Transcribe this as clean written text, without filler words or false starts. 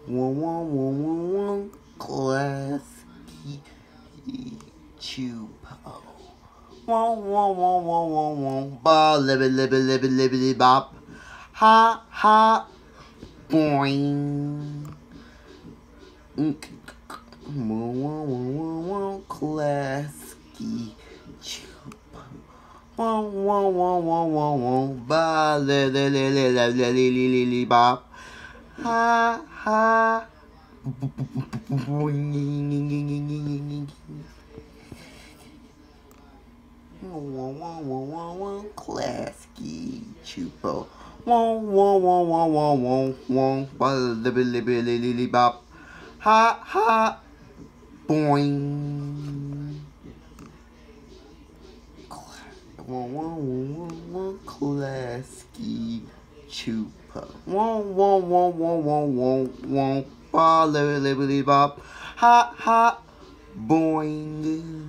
Klasky, csupo. Ba libby libby libby libby bop. Ha ha boing. Klasky, csupo. Ba li bop. Ha ha boing. Klasky, csupo. Ba libby bop. Ha ha boing. Klasky, csupo. Ba libby bop. Ha ha boing.